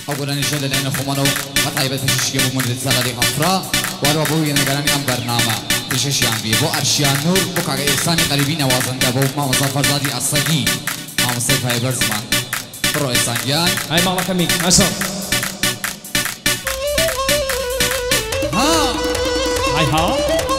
أقول أنا شهد لأن خمانو قطعي بتشيء أبو مرد سالي غفرة وارو أبو ينقلني أم برنامج تشيء عم بي بو أرشيان نور بو كاغ إنساني قلبي نوازن ده بو ما مصطفى زادي أصلي ما مصطفى يبرزمان برو إنسان جان هاي مالا كمي أسر ها هاي ها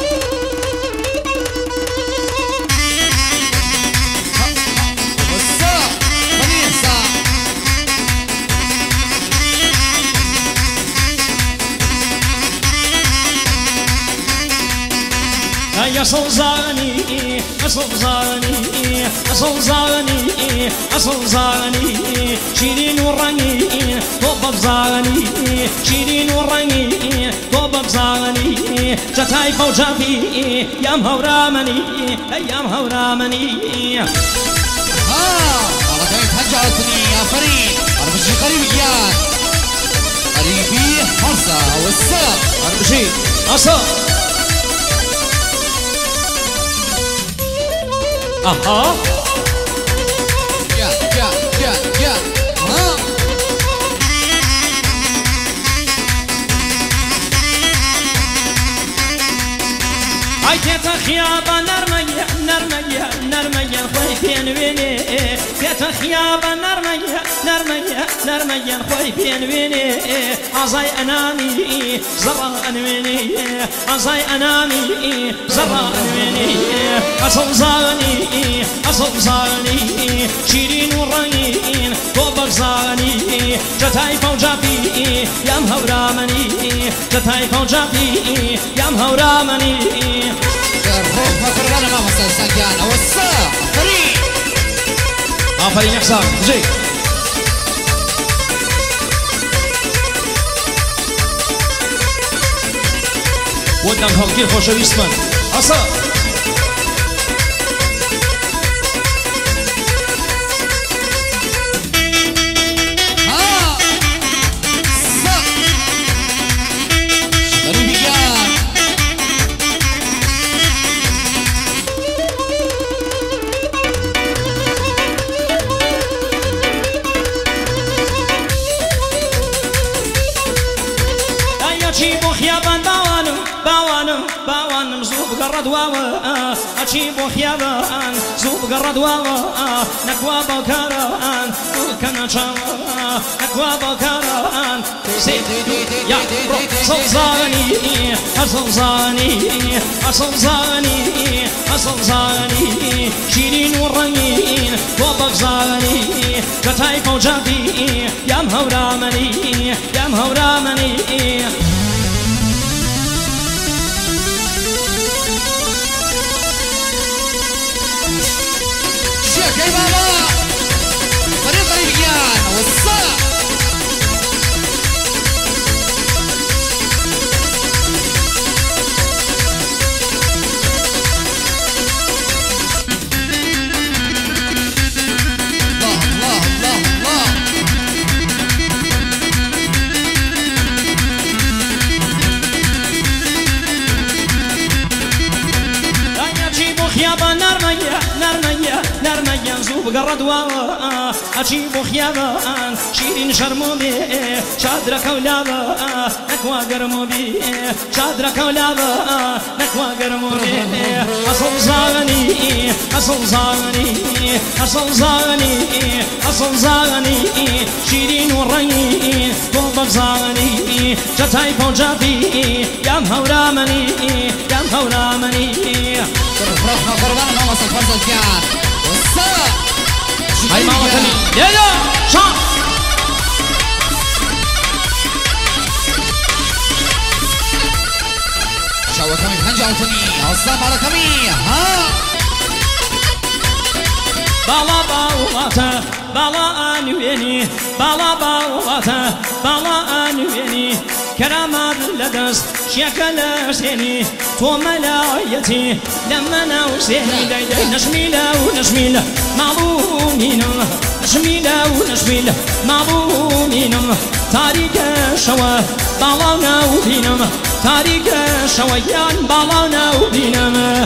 يا صوزاني صوزاني صوزاني صوزاني شيرين وراني طوب بزاني شيرين وراني طوب بزاني جتاي فوجافي يا مهورامني يا مهورامني والله كيف هجعتني يا فريد أربشي قريب جيان قريبي حرصة والسلام أربشي أصلا أها يا ها هاي تيتا خيابة نرمية نرمية نرمية خوي بين ويني تيتا خيابة نرمية نرمية نرمية خوي بين ويني عزاي أنامي زران ويني عزاي أنامي زران ويني أصل زاني أصل زاني شيرين ورانين طوبك زاني جتاي فوجابي يا مهورامني جتاي فوجابي يا مهورامني الروح مقربانة ما مصر سجانة والسلام فريد فريد حسام جي ودنا خلقي خوشويستمن أصلا باوان زوب قرد واوا أجيب خيابان زوب قرد واوا نكوا بكران كنا شوا نكوا بكران زيد يا صلزاني صلزاني صلزاني صلزاني شيرين ورنين طوبك زاني جتاي فوجابي يا مهورامني يا مهورامني كيف بابا فريق الرجال والصلاة الله الله الله الله لا يجيب خيابا نرمية نرمية نرمية زوب قرد واوا أجيب خيابان شيرين شرموبي شادرك ولابا نكوا قرموبي شادرك ولابا نكوا قرموبي أصل زاني أصل زاني أصل زاني أصل زاني شيرين ورنين طوبك زاني جتاي فوجابي يا مهورامني يا مهورامني روحنا قربان ما وصل فرز الكيان والسلام هاي ماما كمي يلا شان شاوة كمي بهنجعتني والسلام على كمي ها بالا باولاتا بالا أنويني بالا باولاتا بالا أنويني كرامات لدست شيكلا سيني تو ملايتي لما نوسيني داي نشميلا ونشميلا معلومين نشميلا ونشميلا معلومين تاريخ شوا بالانا وبينما تاريخ شويان بالانا وبينما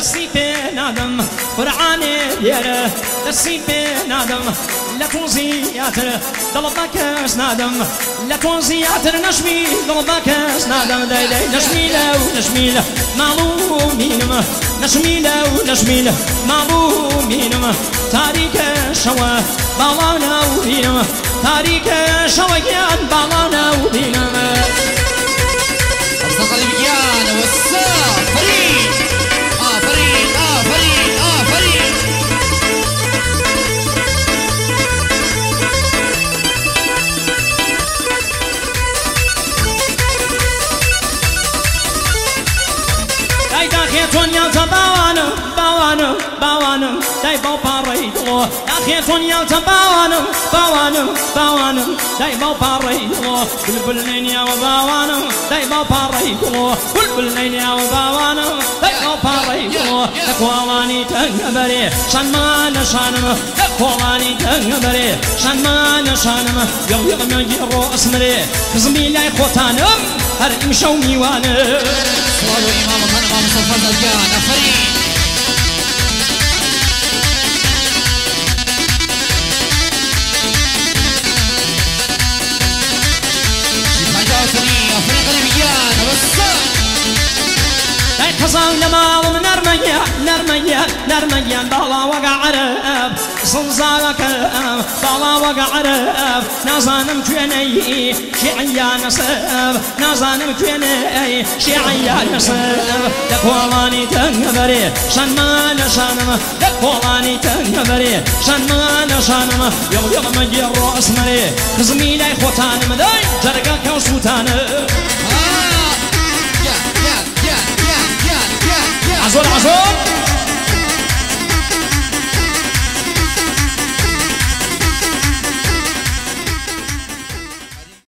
دەستی پێ نادەم قورعانێ لێرە دەستی پێ نادەم لە تۆ زیاتر دڵ بە کەس نادەم لە تۆ زیاتر نەشمی دڵ بە کەس نادەم دەیدەی نەشمیلە و نەشمیلە ماڵ و مینمە نەشمیلە و نەشمیلە ماڵ و مینمە تاریکە شەوە باڵا ناوبینمە تاریکە شەوەگیان باڵا ناوبینمە أصدقائي البيان والسافرين آفرين آفرين آفرين دای داخێتۆن یاوتە باوانم باوانم باوانم دای باو پاڕەی دڵۆ داخێتۆن یاوتە باوانم باوانم باوانم دای باو پاڕەی دڵۆ بلبل نینیاوە باوانم دای باو پاڕەی دڵۆ بلبل نینیاوە باوانم دای باو پاڕەی دڵۆ لە کۆڵانی تەنگەبەرێ شانمانە شانمە لە کۆڵانی تەنگەبەرێ شانمانە شانمە یەڵیەڵمەگی ڕۆ ئەسمرێ کزمی لای خۆتانم هەر ئیمشەو میوانە سوال إمام خان إمام مصطفى البيان آفرين آفرين قلبيان والسافرين خزان لمالم نرميان نرميان نرميان بالا وقع عرب صنزاك بالا وقع عرب نازانم كويني شيعيا نصب نازانم كويني شيعيا نصب لكوالاني تنبري شان ما نشانم لكوالاني تنبري شان ما نشانم يغ مجي الرأس مري خزمي لاي خوتان مداي جرقا كوسوتان